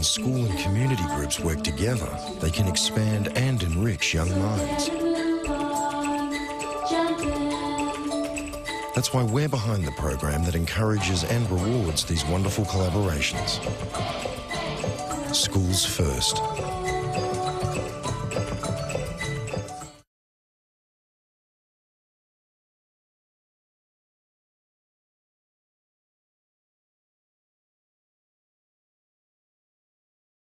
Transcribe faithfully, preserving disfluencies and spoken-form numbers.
when school and community groups work together, they can expand and enrich young minds. That's why we're behind the program that encourages and rewards these wonderful collaborations. Schools First.